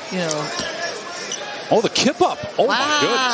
you know. Oh, the kip up. Oh, Wow. my goodness.